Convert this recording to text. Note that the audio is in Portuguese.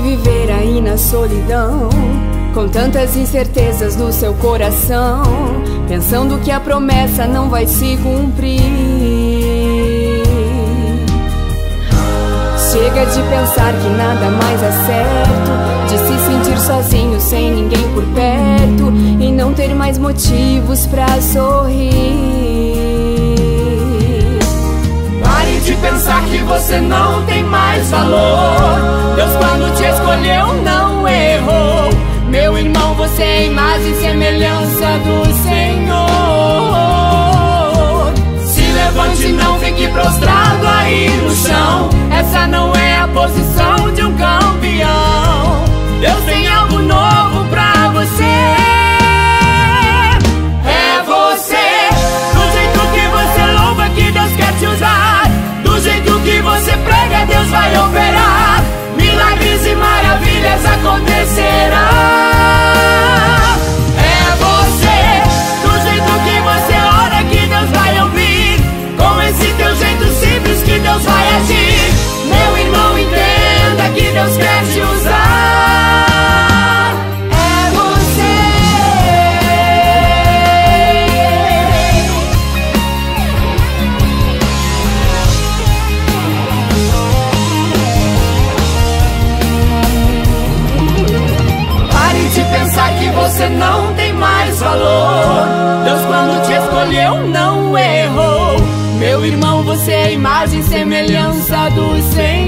viver aí na solidão, com tantas incertezas no seu coração, pensando que a promessa não vai se cumprir. Chega de pensar que nada mais é certo, de se sentir sozinho sem ninguém por perto e não ter mais motivos pra sorrir. Pare de pensar que você não tem mais valor. Deus, quando te escolheu, não errou. Meu irmão, você é a imagem e semelhança do Senhor. Se levante, não fique prostrado aí no chão. Essa não é a posição de um campeão. Deus tem algo novo pra você. É você, do jeito que você louva, que Deus quer te usar. Do jeito que você prega, Deus vai operar. Milagres e maravilhas acontecerão. É você, do jeito que você ora, que Deus vai ouvir. Com esse teu jeito simples que Deus vai agir. Meu irmão, entenda que Deus quer te usar. É você. Pare de pensar que você não tem mais valor. Deus, quando te escolheu, não errou. Meu irmão, você é a imagem e semelhança do Senhor.